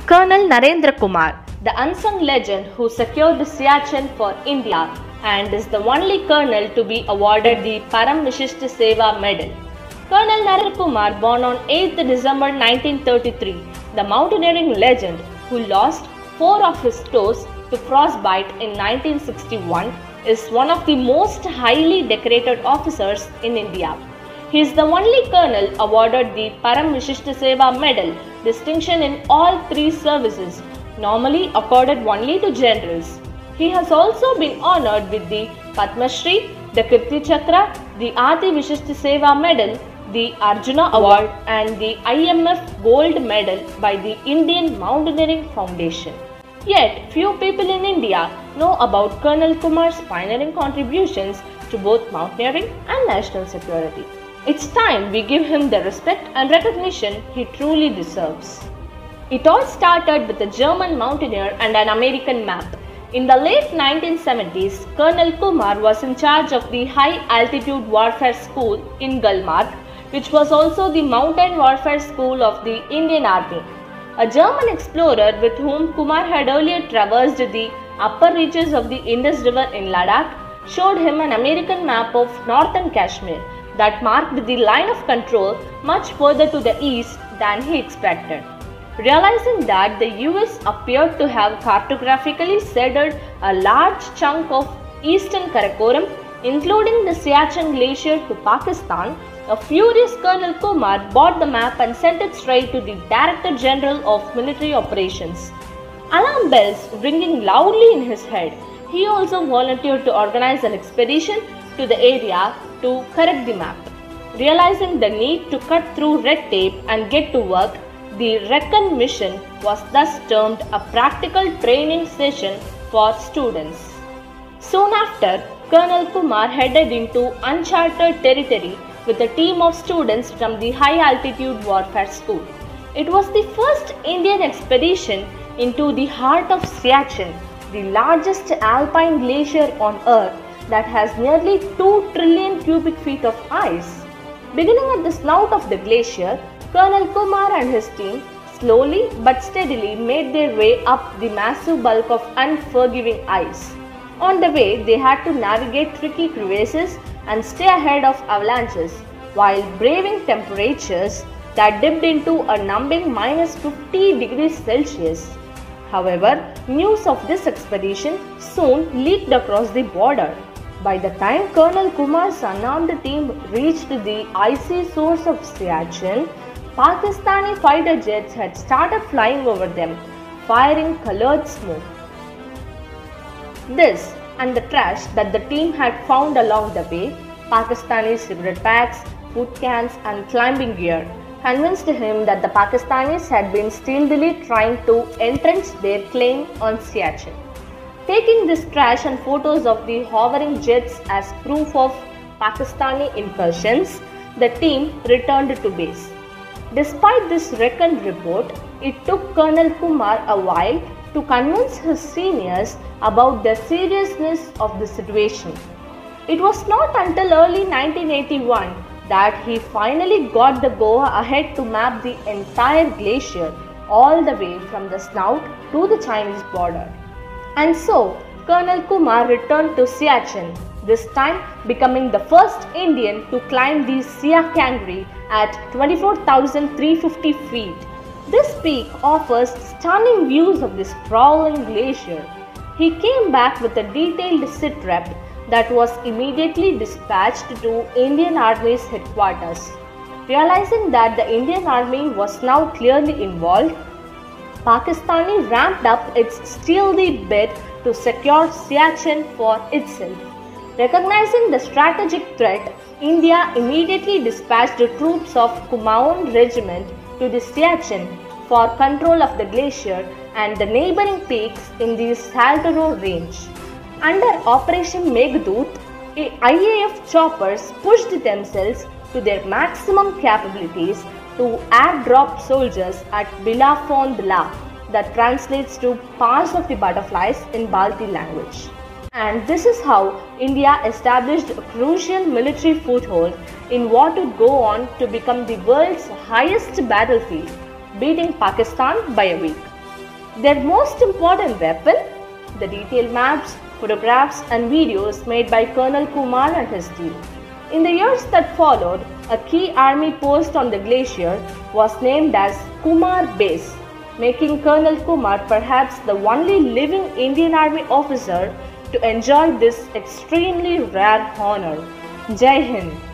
Colonel Narendra Kumar, the unsung legend who secured the Siachen for India and is the only colonel to be awarded the Param Vishishta Seva Medal. Colonel Narendra Kumar, born on 8th December 1933, the mountaineering legend who lost 4 of his toes to frostbite in 1961, is one of the most highly decorated officers in India. He is the only colonel awarded the Param Vishishta Seva Medal, distinction in all 3 services, normally accorded only to generals. He has also been honored with the Padma Shri, the Kirti Chakra, the Ati Vishishta Seva Medal, the Arjuna Award and the IMF Gold Medal by the Indian Mountaineering Foundation. Yet, few people in India know about Colonel Kumar's pioneering contributions to both mountaineering and national security. It's time we give him the respect and recognition he truly deserves. It all started with a German mountaineer and an American map. In the late 1970s, Colonel Kumar was in charge of the High Altitude Warfare School in Gulmarg, which was also the Mountain Warfare School of the Indian Army. A German explorer with whom Kumar had earlier traversed the upper reaches of the Indus River in Ladakh showed him an American map of northern Kashmir that marked the line of control much further to the east than he expected. Realizing that the US appeared to have cartographically ceded a large chunk of eastern Karakoram, including the Siachen Glacier, to Pakistan, a furious Colonel Kumar bought the map and sent it straight to the Director General of Military Operations. Alarm bells ringing loudly in his head, he also volunteered to organize an expedition to the area to correct the map. Realizing the need to cut through red tape and get to work, the Recon mission was thus termed a practical training session for students. Soon after, Colonel Kumar headed into uncharted territory with a team of students from the High Altitude Warfare School. It was the first Indian expedition into the heart of Siachen, the largest alpine glacier on earth that has nearly 2 trillion cubic feet of ice. Beginning at the snout of the glacier, Colonel Kumar and his team slowly but steadily made their way up the massive bulk of unforgiving ice. On the way, they had to navigate tricky crevasses and stay ahead of avalanches while braving temperatures that dipped into a numbing minus 50 degrees Celsius. However, news of this expedition soon leaked across the border. By the time Colonel Kumar's unarmed team reached the icy source of Siachen, Pakistani fighter jets had started flying over them, firing colored smoke. This and the trash that the team had found along the way, Pakistani cigarette packs, food cans and climbing gear, convinced him that the Pakistanis had been stealthily trying to entrench their claim on Siachen. Taking this trash and photos of the hovering jets as proof of Pakistani incursions, the team returned to base. Despite this reckoned report, it took Colonel Kumar a while to convince his seniors about the seriousness of the situation. It was not until early 1981 that he finally got the go-ahead to map the entire glacier all the way from the snout to the Chinese border. And so, Colonel Kumar returned to Siachen, this time becoming the first Indian to climb the Siya Kangri at 24,350 feet. This peak offers stunning views of the sprawling glacier. He came back with a detailed sit rep that was immediately dispatched to Indian Army's headquarters. Realizing that the Indian Army was now clearly involved, Pakistani ramped up its stealthy bid to secure Siachen for itself. Recognizing the strategic threat, India immediately dispatched the troops of Kumaon Regiment to the Siachen for control of the glacier and the neighboring peaks in the Saltoro range. Under Operation Meghdoot, IAF choppers pushed themselves to their maximum capabilities to airdrop soldiers at Bilafondla, that translates to Pass of the Butterflies in Balti language. And this is how India established a crucial military foothold in what would go on to become the world's highest battlefield, beating Pakistan by a week. Their most important weapon? The detailed maps, photographs, and videos made by Colonel Kumar and his team. In the years that followed, a key army post on the glacier was named as Kumar Base, making Colonel Kumar perhaps the only living Indian Army officer to enjoy this extremely rare honor. Jai Hind!